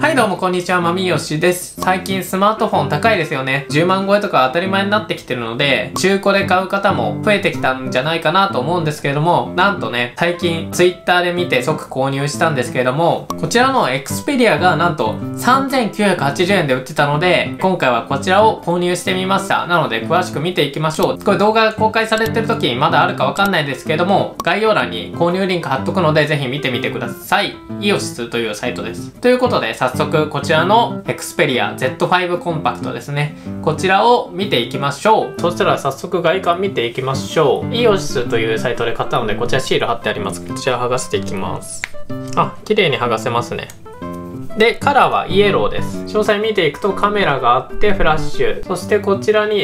はいどうもこんにちは、まみよしです。最近スマートフォン高いですよね。10万超えとか当たり前になってきてるので、中古で買う方も増えてきたんじゃないかなと思うんですけれども、なんとね、最近 Twitter で見て即購入したんですけれども、こちらの Xperia がなんと3980円で売ってたので、今回はこちらを購入してみました。なので詳しく見ていきましょう。これ動画が公開されてる時まだあるかわかんないですけれども、概要欄に購入リンク貼っとくのでぜひ見てみてください。イオシスというサイトです。ということで早速こちらの Xperia Z5 コンパクトですね。こちらを見ていきましょう。そしたら早速外観見ていきましょう。イオシスというサイトで買ったのでこちらシール貼ってあります。こちら剥がしていきます。あ、綺麗に剥がせますね。で、カラーはイエローです。詳細見ていくとカメラがあってフラッシュ。そしてこちらに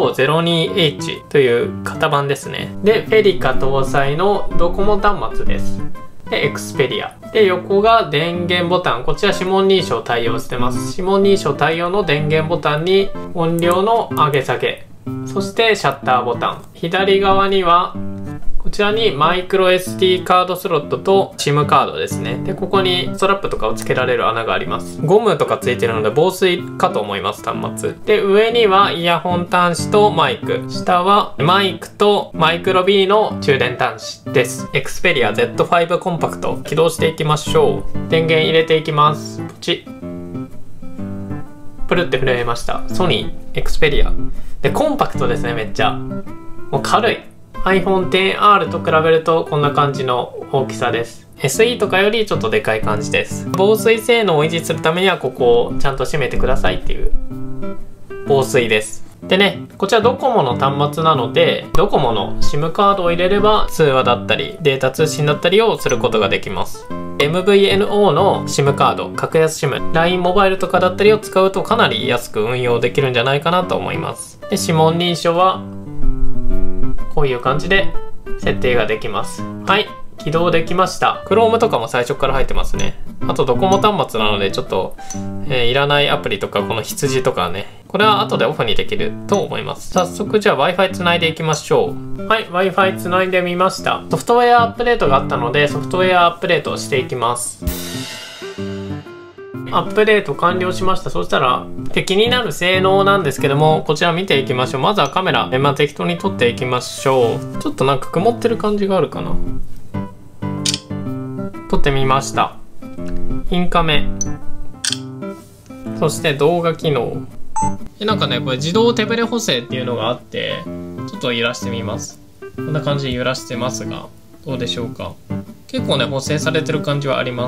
SO02H という型番ですね。で、フェリカ搭載のドコモ端末です。で、Xperia。で、横が電源ボタン。こちら指紋認証対応してます。指紋認証対応の電源ボタンに音量の上げ下げ。そしてシャッターボタン。左側にはこちらにマイクロ SD カードスロットと SIM カードですね。で、ここにストラップとかをつけられる穴があります。ゴムとかついてるので防水かと思います、端末。で、上にはイヤホン端子とマイク。下はマイクとマイクロ B の充電端子です。Xperia Z5 コンパクト起動していきましょう。電源入れていきます。ポチッ。プルって震えました。ソニー Xperia。で、コンパクトですね、めっちゃ。もう軽い。iPhone XR と比べるとこんな感じの大きさです。SE とかよりちょっとでかい感じです。防水性能を維持するためにはここをちゃんと閉めてくださいっていう防水です。でね、こちらドコモの端末なのでドコモの SIM カードを入れれば通話だったりデータ通信だったりをすることができます。MVNO の SIM カード、格安 SIM、LINE モバイルとかだったりを使うとかなり安く運用できるんじゃないかなと思います。で、指紋認証はこういう感じで設定ができます。はい、起動できました。Chrome とかも最初から入ってますね。あとドコモ端末なのでちょっと、いらないアプリとかこの羊とかね、これは後でオフにできると思います。早速じゃあ Wi-Fi つないでいきましょう。はい、Wi-Fi つないでみました。ソフトウェアアップデートがあったのでソフトウェアアップデートをしていきます。アップデート完了しました。そしたら気になる性能なんですけども、こちら見ていきましょう。まずはカメラ、適当に撮っていきましょう。ちょっとなんか曇ってる感じがあるかな。撮ってみました。インカメ、そして動画機能。なんかね、これ自動手ブレ補正っていうのがあってちょっと揺らしてみます。こんな感じで揺らしてますがどうでしょうか。結構ね補正されてる感じはあります。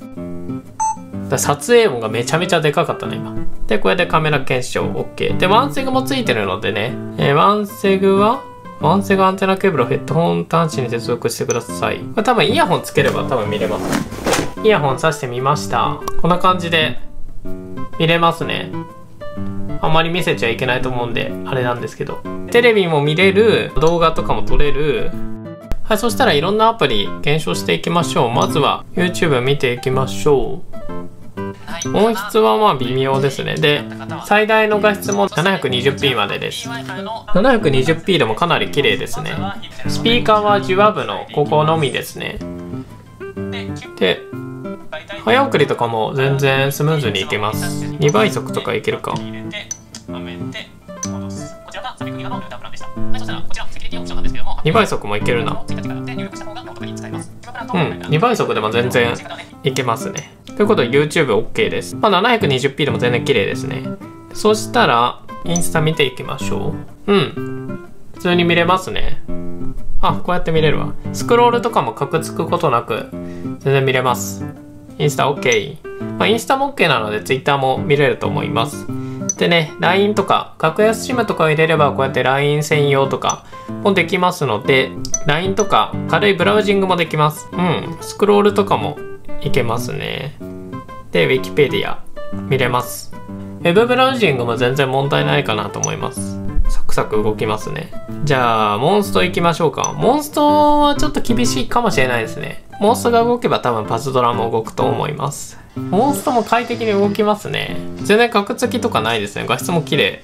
撮影音がめちゃめちゃでかかったね今。で、これでカメラ検証 OK で、ワンセグもついてるのでね、ワンセグアンテナケーブルをヘッドホン端子に接続してください。これ多分イヤホンつければ多分見れます。イヤホンさしてみました。こんな感じで見れますね。あんまり見せちゃいけないと思うんであれなんですけど、テレビも見れる、動画とかも撮れる。はい、そしたらいろんなアプリ検証していきましょう。まずは YouTube 見ていきましょう。音質はまあ微妙ですね。で、最大の画質も 720p までです。720p でもかなり綺麗ですね。スピーカーは受話部のここのみですね。で、早送りとかも全然スムーズにいけます。2倍速とかいけるか。2倍速もいけるな。2倍速でも全然いけますね。ということで YouTube OK です。まあ 720p でも全然綺麗ですね。そしたらインスタ見ていきましょう。普通に見れますね。あ、こうやって見れるわ。スクロールとかもカクつくことなく全然見れます。インスタ OK。まあ、インスタも OK なので Twitter も見れると思います。でね、LINE とか格安 SIM とかを入れればこうやって LINE 専用とかもできますので、 LINE とか軽いブラウジングもできます。スクロールとかもいけますね。で、Wikipedia 見れます。ウェブブラウジングも全然問題ないかなと思います。サクサク動きますね。じゃあモンスト行きましょうか。モンストはちょっと厳しいかもしれないですね。モンストが動けば多分パズドラも動くと思います。モンストも快適に動きますね。全然カクつきとかないですね。画質も綺麗。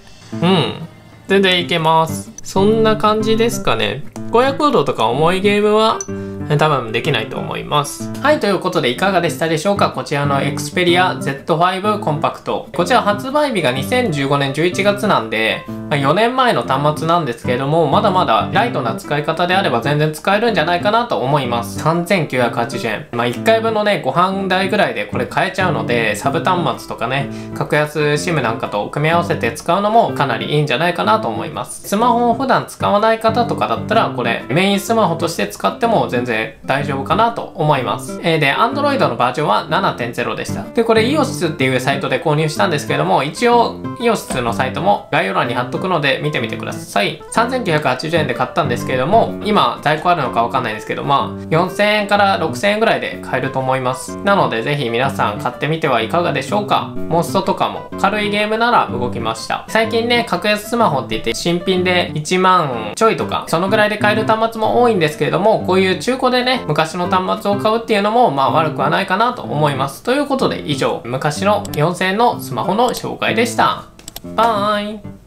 全然いけます。そんな感じですかね。荒野行動とか重いゲームは多分できないと思います。はい、ということでいかがでしたでしょうか。こちらの Xperia Z5 コンパクト。こちら発売日が2015年11月なんで、4年前の端末なんですけれども、まだまだライトな使い方であれば全然使えるんじゃないかなと思います。3980円。1回分のね、ご飯代ぐらいでこれ買えちゃうので、サブ端末とかね、格安 SIM なんかと組み合わせて使うのもかなりいいんじゃないかなと思います。スマホを普段使わない方とかだったら、これメインスマホとして使っても全然大丈夫かなと思います。で、Android のバージョンは 7.0 でした。で、これ iOS っていうサイトで購入したんですけれども、一応 iOS のサイトも概要欄に貼っとくので見てみてください。3980円で買ったんですけれども、今在庫あるのかわかんないですけど、4000円から6000円ぐらいで買えると思います。なのでぜひ皆さん買ってみてはいかがでしょうか。モンストとかも軽いゲームなら動きました。最近ね、格安スマホって言って新品で1万ちょいとか、そのぐらいで買える端末も多いんですけれども、こういう中古でね、昔の端末を買うっていうのも悪くはないかなと思います。ということで以上、昔の4000円のスマホの紹介でした。バイ。